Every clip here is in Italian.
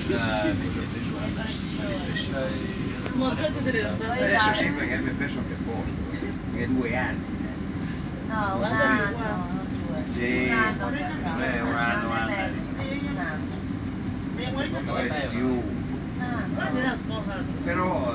Adesso sembra che abbia perso anche il posto, perché è 2 anni. No, un anno. Sì, Un anno. non è un anno, secondo me è più. Però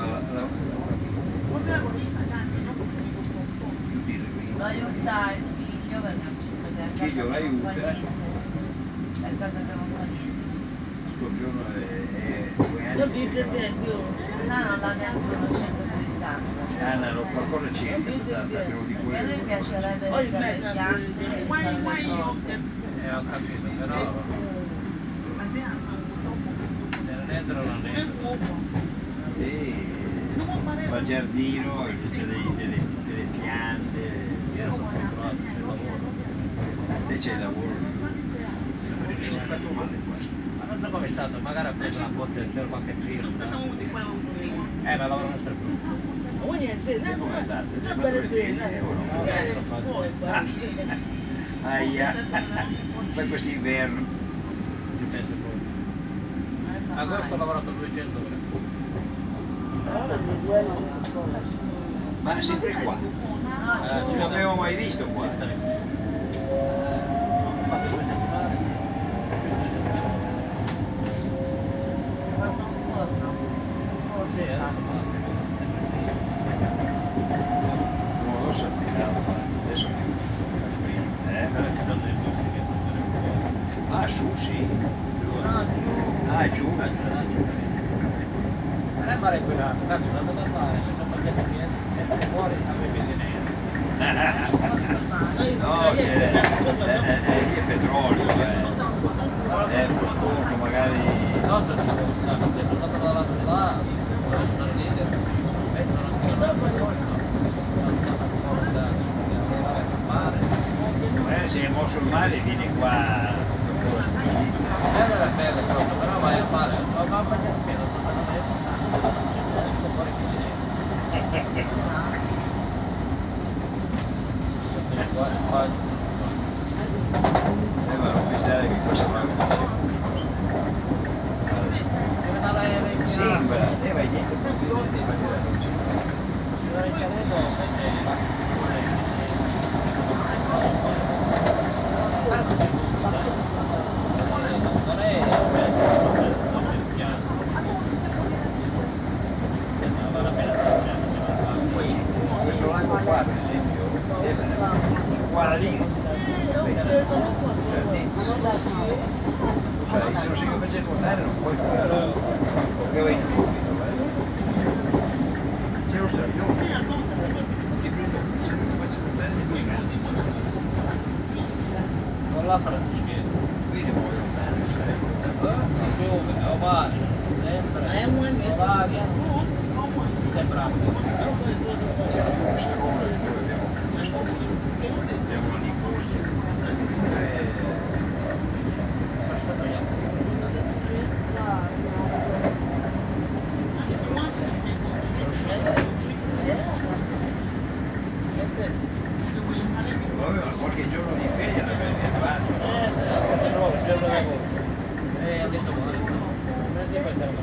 lo aiuta il figlio perché il figlio l'aiuta. Per cosa devo fare? Tutto il giorno è 2 anni. No, non l'ha neanche conosciuto più tanto. Anna, qualcosa c'entra, però di E a quello. noi piacerebbe vedere il pianto e fare le cose. Ho capito, però se non entro non entro. E fa il giardino, c'è delle piante. Io sono fortunato, c'è il lavoro. Te c'è il lavoro. Non è fatto male questo. Ma non so come è stato, magari ha preso una botta di qualche film. Ma lavorano sempre più. Come andate? Sembra bene o no? Aia, poi quest'inverno. Dipende poi. Agosto ho lavorato 200 ore. Ma sempre qua? Non l'avevo mai visto qua. Ho fatto 2 settimane. Guarda un forno. Sì, adesso basta. Non lo so, adesso Però ci sono dei posti che sono delle ah, su, sì. No, giù. Ah, giù. non è mare inquinato, cazzo, sono andato al mare, ci sono tagliati niente, e fuori avevi il nero. No, c'è lì è petrolio, è uno sporco magari. Tanto ci sono stato, sono andato dall'altro di là, dove sono lì, mettono anche una cosa, sono andato a forza, al mare. Se è mosso il mare viene qua. Bella la pelle proprio, però vai al mare, ma bagnato pieno, sono andato a sto fuori che c'è. Ma non pensare che cosa fa. Sembra, vai dietro proprio la luce. Ci va in cadello, non è piano. Vale la pena Questo lago qua, per esempio, guarda lì. Tu sai, se non sei capace di nuotare non puoi fare, perché vai giù subito. C'è lo strapione, ti prendo, se non sei capace di nuotare ne puoi grandi. con la francese. Qui ne puoi nuotare, sai. Fiume, o mare, sempre. Varia, sembra. C'è un strone, poi abbiamo questo, abbiamo la Nicosia. Aveva qualche giorno di ferie l'aveva fatto. Ha detto male. Prendi per te.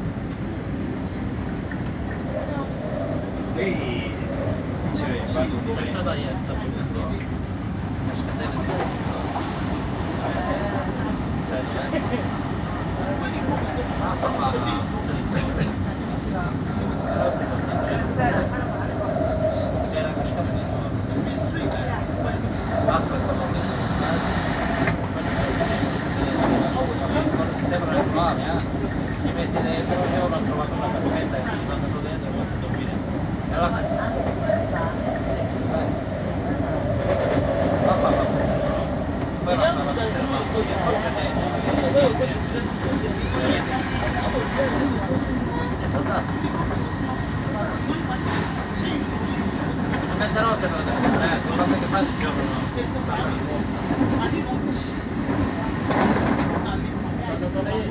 Qui c'era il fatto di Sono stata ieri, stato questo. Era questo. Sembra normale, ti metti dentro, io l'ho trovato una cappetta e ci sono andato dentro e posso dormire. E allora poi non stava fermato, io porca dentro. Mezzanotte me lo devo fare, quando che fai il giorno no. Sono andato lì.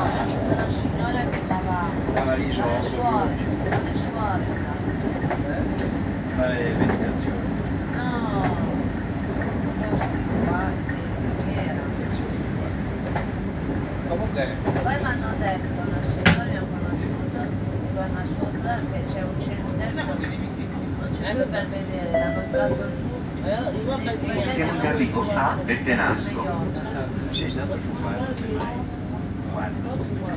Una signora che dava l'isola. le suore. fare meditazione. No, Comunque, poi mi hanno detto, una signora ho conosciuto, donna sopra, che c'è un centro, adesso non c'è più per vedere, l'hanno tratto giù. Siamo in arrivo a Bettenasco. Sei stato su guarda,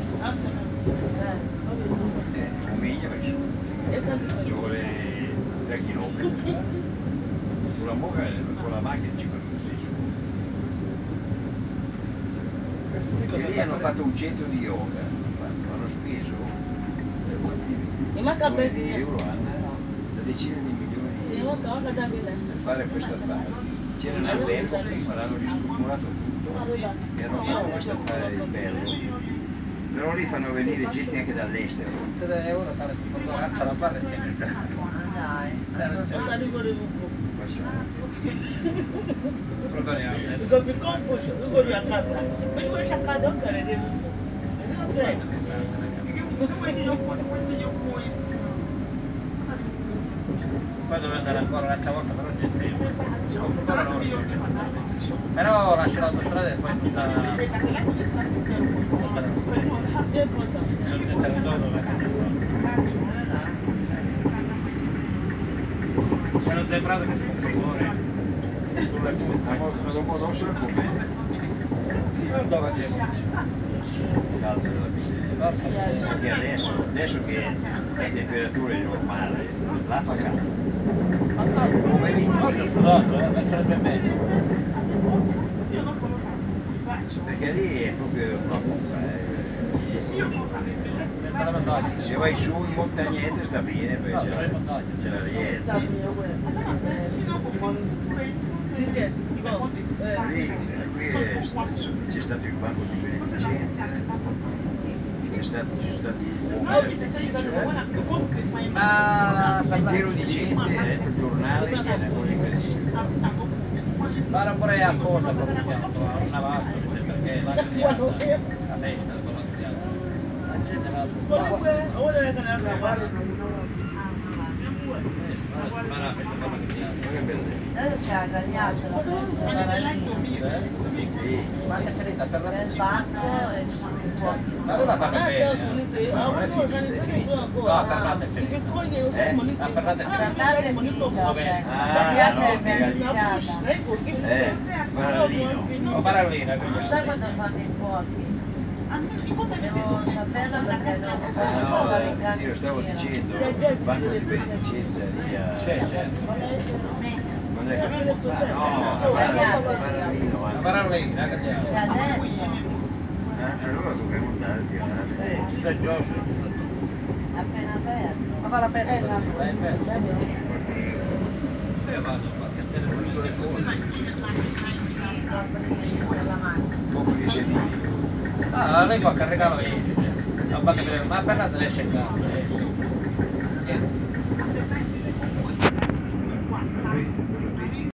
un miglio vai su, ci vuole 3 km. Sulla bocca con la macchina 5 minuti su. E lì hanno fatto un centro di yoga, hanno speso milioni di euro da decine di milioni di euro per fare questa parte. C'erano all'epoca, ma l'hanno ristrutturato tutto e hanno fatto questo affare di bello. Però lì fanno venire gente anche dall'estero. 3 euro sarà si può alza la barra e si entra. Poi doveva andare ancora un'altra volta, però gente però lascia l'autostrada e poi tutta c'è zebrato che si muore Dopo non se la come. Caldo della miseria. Perché adesso che è temperatura normale, là fa caldo. Come lì? oggi ho sudato, adesso è 2,5. Perché lì è proprio una buffa. Se vai su in montagnette sta bene, poi c'è la rietta. Qui c'è stato il banco di beneficenza, ci sono stati Ma pieno di gente, il giornale che è una cosa incredibile. fare pure a cosa proprio a una vassa, perché la festa, la gente va Adesso c'è la gagliaccia, ma si è finita per la nel banco e ci sono i fuochi. ma non la fanno bene. No, per l'altro è finita. Per l'altro è Trattare è finito, cioè, la piazza è iniziata. Marallino. O Marallina, quindi. Sai quando fanno i fuochi? Devo saperlo perché devo sapere i No, io stavo dicendo, il banco di beneficenza lì a... C'è, certo. Non è che... No, Marallino. A Marallina, Cioè cagliamo. adesso, Allora dovremmo andare più avanti. C'è Giorgio. è appena aperto. Ma va l'aperto? Sai, aperto. Io vado a piacere con le fuori. Nella macchina. Poco di sedili. Ah, lei qualche regalo è. Non fate vedere, ma per la esce il cazzo.